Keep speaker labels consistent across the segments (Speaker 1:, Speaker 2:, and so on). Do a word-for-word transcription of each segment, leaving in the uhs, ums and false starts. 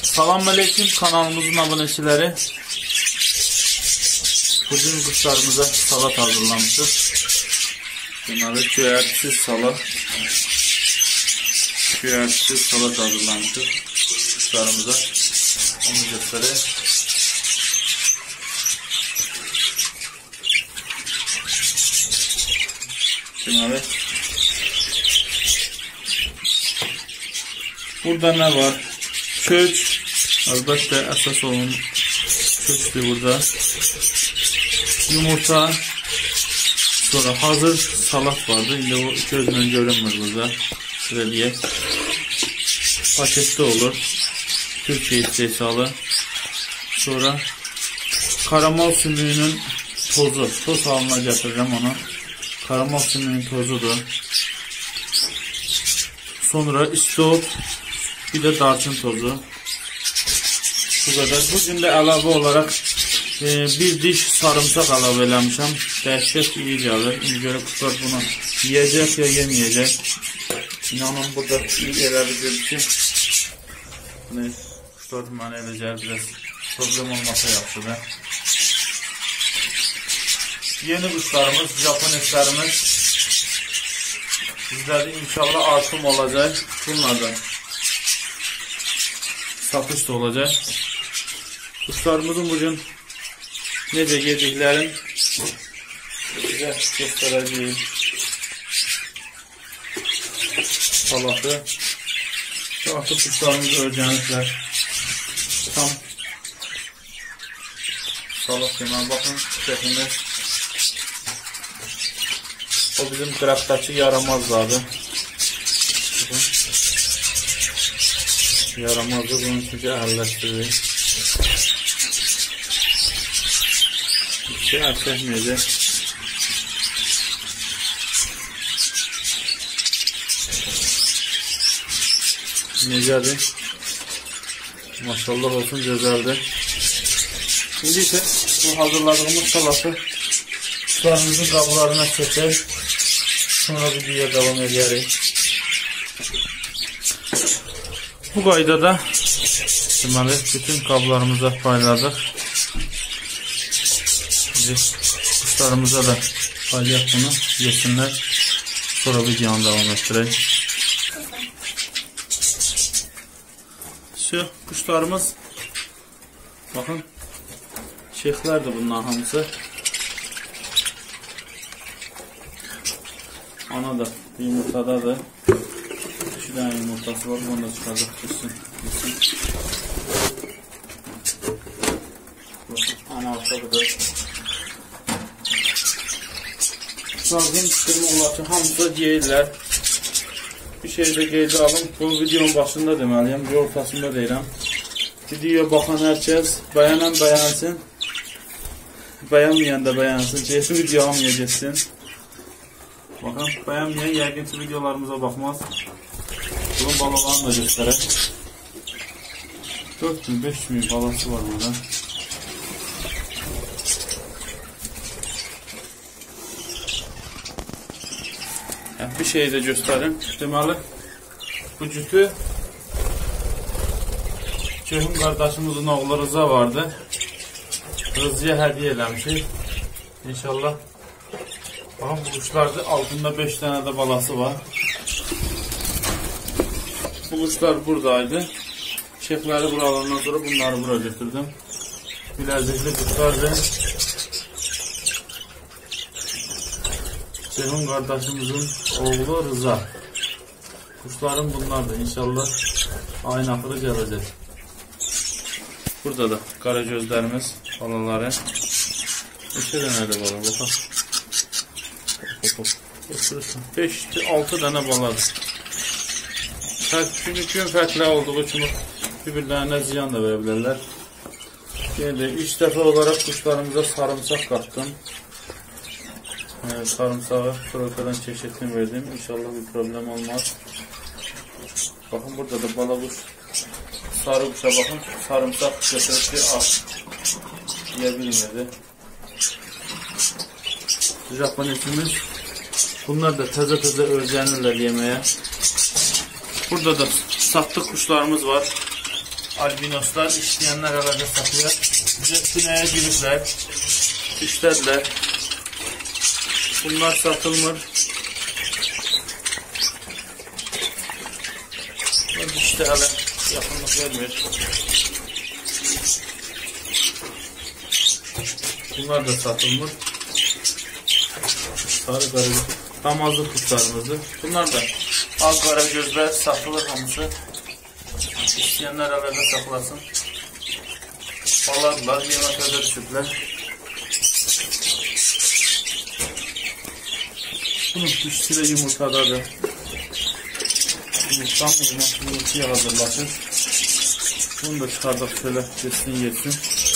Speaker 1: Salam aleyküm kanalımızın abonəçiləri. Bugün quşlarımıza salat hazırlamışıq. Deməli göyərtisiz salat. Göyərtisiz salat hazırlamışıq quşlarımıza. Onu göstərək. Deməli burada nə var? Kök, əlbəttə əsas olan köktür burada. Yumurta, sonra hazır salat vardı. İndi o gözlə görünmür burada. Şöyle deyək. Paketdə olur. Türkiyə istehsalı. Sonra karamal sümüyünün tozu. Toz halına gətirirəm onu. Karamal sümüyünün tozudur. Sonra istop. Bir de darçın tozu. Bu kadar. Bugün de əlavə olarak e, bir diş sarımsak əlavə eləmişəm. Dəhşət iyi gəlir. İndi görə quşlar bunu yiyəcək ya yeməyəcək. İnanın burada elə bilir ki quşlar mənə elə gəlir biraz problem olmasa yaxşıdır. Yeni quşlarımız, Japon etlərimiz bizlərdə inşallah artım olacaq. Bunlardan satış da olacak. Kuşlarımızın bugün necə yediklərin sizə göstərəcəyim. Salatı. Artıq kuşlarımız öyrəniblər. Tam salat deməli. Baxın şəklində. O bizim qıraqdakı yaramazlardır. Yaramazdı, bunun çünkü əhəlləşdirir. Bir şey əl çəkməyəcək. Necədir? Maşallah olsun, gözəldir. Şimdi ise bu hazırladığımız salatı kuşlarımızın qablarına çəkək. Sonra videoya devam edərik. Bu qaydada deməli bütün qablarımıza payladıq. Biz quşlarımıza da paylayaq bunu, yesinlər. Sonra videonu devam etdirək. Şu quşlarımız baxın, şeyxlərdir bunların hamısı. Ana da yumurtadadır. İki tane yumurtası var, bunu da çıkardık gitsin. Ana ortadır. Lazım çıkırma olar ki hamısı yeyirlər. Bir şey de qeydə alın. Bu videonun başında deməliyəm, bir ortasında deyirəm. Videoya baxan hər kəs bəyənən bəyənsin. Bəyənməyən də bəyənsin. Kesin video hamıya geçsin. Baxın, bəyənməyən yəqin ki videolarımıza baxmaz. Bunun balalarını da göstərək. dörd min beş min balası var burada. Yəni, bir şey də göstərim. Deməli, bu cütü Köyün qardaşımızın oğlu Rıza vardı. Rızıya hədiyyə eləmişik. İnşallah. Baxın, bu quşlarda altında beş tane de balası var. Bu quşlar buradaydı. Şefləri buralarından sonra bunları bura götürdüm. Biləcəkli quşlardır. Ceyhun qardaşımızın oğlu Rıza. Kuşların bunlardır. İnşallah ayın axırı gələcək. Burada da qara gözlərimiz, balaları. İki dənə də bala, baxaq. beş altı dənə baladır. Çünki gün fərqli olduğu kimi bir-birlərinə ziyan da verə bilərlər. Yəni, ilk dəfə olaraq quşlarımıza sarımsaq qatdım. Evet, sarımsağı krokadan çeşitini verdim. İnşallah bir problem olmaz. Bakın burada da bala kuş. Sarı kuşa bakın. Sarımsak götürüp bir az yiyebilmedi. Japon etimiz. Bunlar da taze taze öğrenirler yemeğe. Burada da sattık kuşlarımız var. albinoslar isteyenler arada satıyor. Bize tüneye giripler, işlerler. Bunlar satılmır. İşte hala yakınlık vermiyor. Bunlar da satılmır. Sarı karagöz, damazlı kuşlarımızı. Bunlar da al karagözler satılır hamısı. İsteyenler arada saklasın. Balarlar, yemeklerde düşüpler. Bunun dişisi de yumurtadadır. Yumurtam yumurtaya hazırlaşır. Bunu da çıkardık şöyle yesin yesin.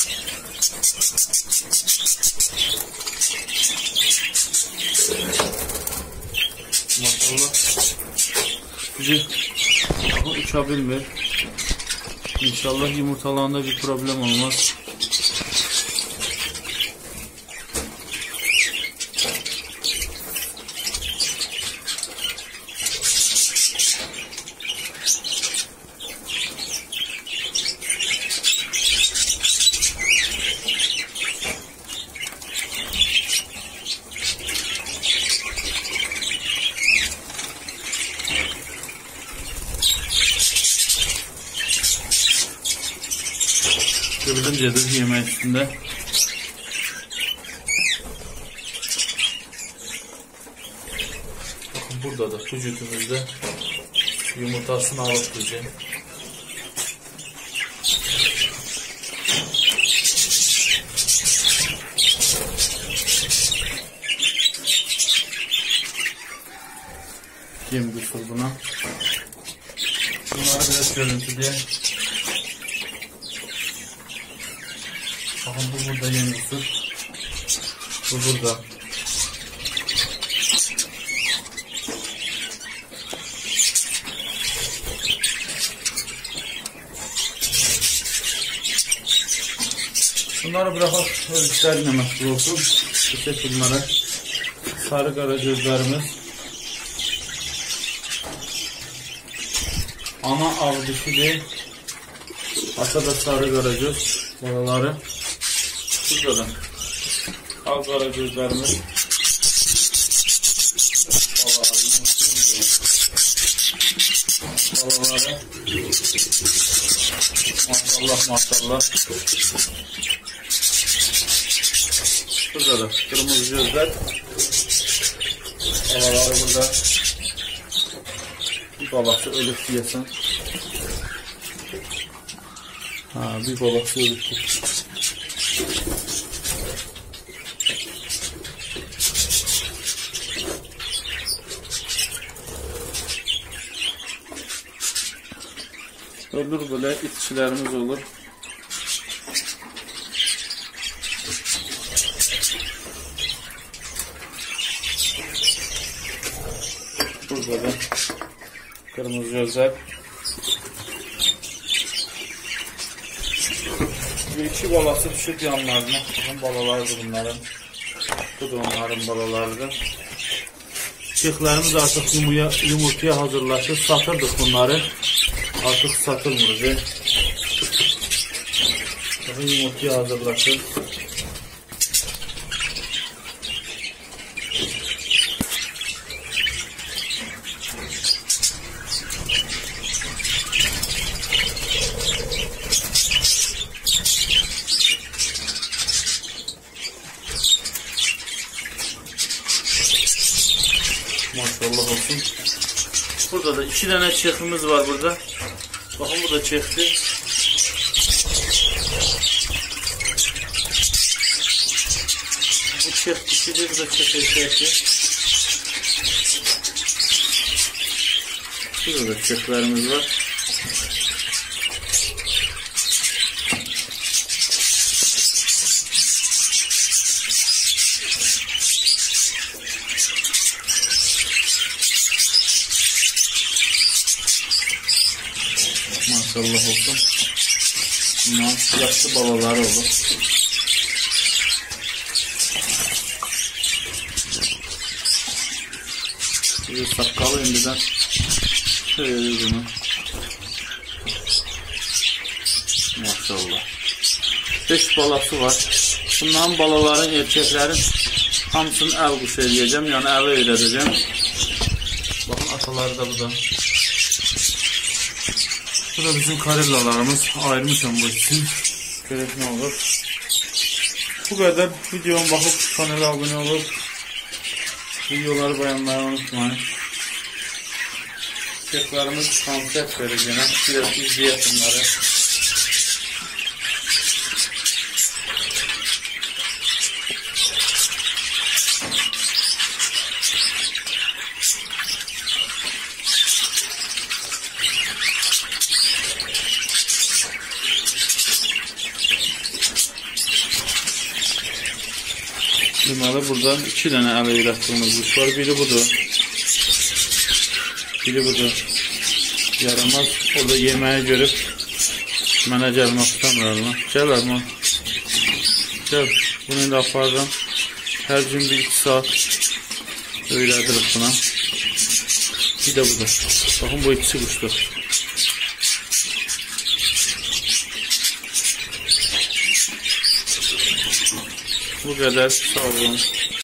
Speaker 1: Maşallah. Bizi uçabilmir. İnşallah yumurtalarında bir problem olmaz. Gördüğüncedir yemeğin üstünde. Bakın burada da vücudumuzda yumurtasını alıp diyeceğim. Yem güçlü buna. Bunları biraz görüntü diye. Bakın bu burada yem güçlü. Bu burada. Bunları bırakıp ölçülerine meşgul olsun. Bu şekilde sarı karagözlerimiz. Ana av dişidir. Ata da sarı karagöz. Buraları. Burada da al karagözlerimiz. Balaları. Maşallah maşallah. Burada da kırmızı gözler. Balaları burada. Bir balası ölüp diyesin. Ha, bir balası ölüp diyesin. Olur böyle itçilerimiz olur. Burada da kırmızı gözler. Bir iki balası düşüp yanlarına. Bakın balalardı bunların. Bu da onların balalardı. Çiğlerimiz artık yumurtaya, yumurtaya hazırlaşır. Satırdık bunları. Artık satılmır. Bakın yumurtaya hazırlaşır. Maşallah olsun. Burada da iki tane çiğimiz var burada. Bakın bu da çiğdi. Bu çiğ dişidir, bu da çiğ erkeği. Burada da çiğlerimiz var. Maşallah olsun. Bunlar yaşlı balalar olur. Bir sakalı önceden şöyle bunu. Maşallah. beş balası var. Bunların balaların, erkeklerin hamısını əl quşu eləyəcəm. Yəni ələ öyrədəcəm. Baxın, ataları da bu da. Bu da bizim karellalarımız. Ayırmışam bu için. Görək nə olur. Bu kadar. Videoma baxıb kanala abone olub videoları beğenmeyi unutmayın. Çeklerimiz konsept vereceğine biraz izleyək bunları. Deməli, buradan iki dənə ələ öyrətdiyimiz quş var. Biri budur. Biri budur. Yaramaz. Orada yeməyi görüb mənə gəlmək istəmirəm. Gəl Ərman. Gəl. Bunu indi aparıram. Hər gün bir iki saat öyrədirik buna. Bir də budur. Baxın, bu ikisi quşdur. Bu kadar. Sağ olun.